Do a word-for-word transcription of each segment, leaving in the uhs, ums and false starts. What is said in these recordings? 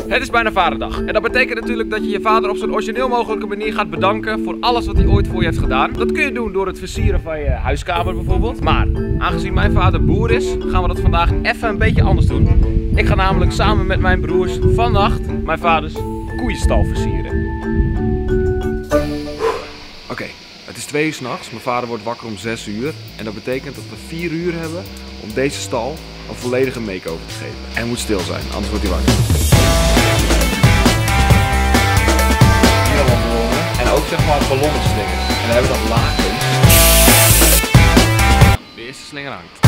Het is bijna Vaderdag. En dat betekent natuurlijk dat je je vader op zo'n origineel mogelijke manier gaat bedanken voor alles wat hij ooit voor je heeft gedaan. Dat kun je doen door het versieren van je huiskamer bijvoorbeeld. Maar aangezien mijn vader boer is, gaan we dat vandaag even een beetje anders doen. Ik ga namelijk samen met mijn broers vannacht mijn vaders koeienstal versieren. Oké, okay, het is twee uur 's nachts. Mijn vader wordt wakker om zes uur. En dat betekent dat we vier uur hebben om deze stal een volledige make-over te geven. En hij moet stil zijn, anders wordt hij wakker. En ook zeg maar ballonnenslingers. En dan hebben we dat laken. De eerste slinger hangt.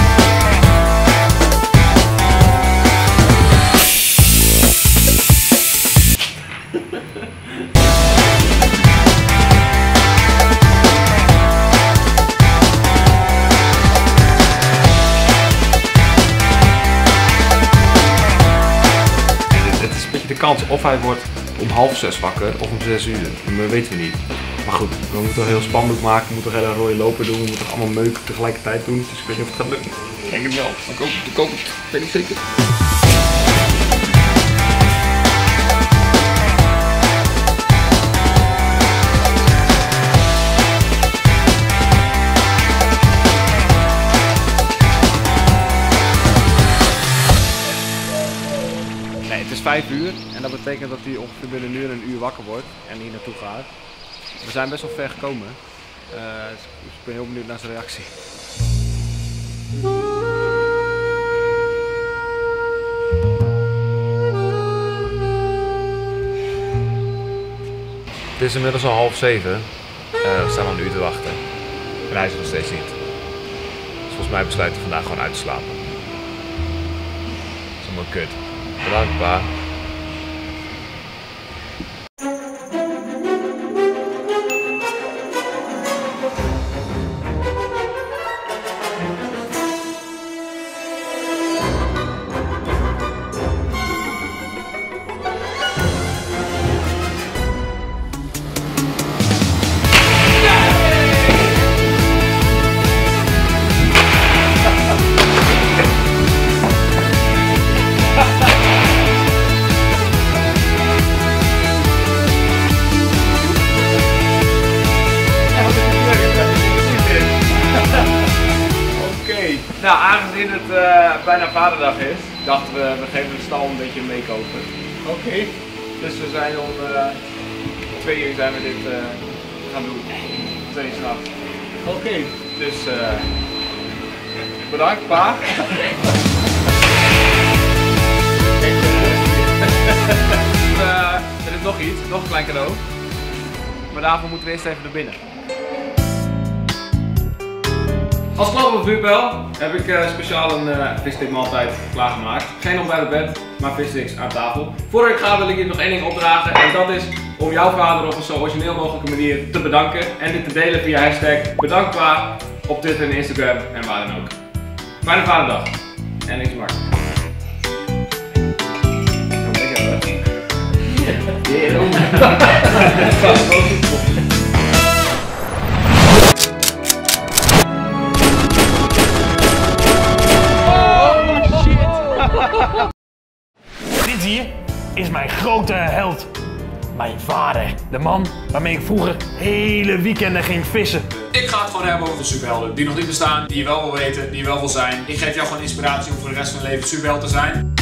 De kans of hij wordt om half zes wakker of om zes uur, dat weten we niet. Maar goed, we moeten toch heel spannend maken, we moeten toch hele rode lopen doen, we moeten toch allemaal meuk tegelijkertijd doen, dus ik weet niet of het gaat lukken. Ik denk het wel, maar ik hoop het, ik hoop het, ik weet niet zeker. Het is vijf uur en dat betekent dat hij ongeveer binnen een uur en een uur wakker wordt en hier naartoe gaat. We zijn best wel ver gekomen, uh, dus ik ben heel benieuwd naar zijn reactie. Het is inmiddels al half zeven, uh, we staan al een uur te wachten en hij is er nog steeds niet. Dus volgens mij besluit hij vandaag gewoon uit te slapen. Dat is helemaal kut. Bedankt, pa. Nou, aangezien het uh, bijna Vaderdag is, dachten we, we geven de stal een beetje een make-over. Oké. Okay. Dus we zijn om uh, twee uur zijn we dit uh, gaan doen. Twee uur 's nachts. Oké. Okay. Dus uh, bedankt, pa. uh, er is nog iets, nog een klein cadeau. Maar daarvoor moeten we eerst even naar binnen. Als klap op vuurpijl heb ik uh, speciaal een uh, visstick maaltijd klaargemaakt. Geen ontbijt op bed, maar vissticks aan tafel. Voordat ik ga wil ik je nog één ding opdragen en dat is om jouw vader op een zo origineel mogelijke manier te bedanken. En dit te delen via hashtag bedankpa op Twitter en Instagram en waar dan ook. Fijne Vaderdag en niks maar. Dit hier is mijn grote held. Mijn vader. De man waarmee ik vroeger hele weekenden ging vissen. Ik ga het gewoon hebben over superhelden die nog niet bestaan, die je wel wil weten, die je wel wil zijn. Ik geef jou gewoon inspiratie om voor de rest van je leven superheld te zijn.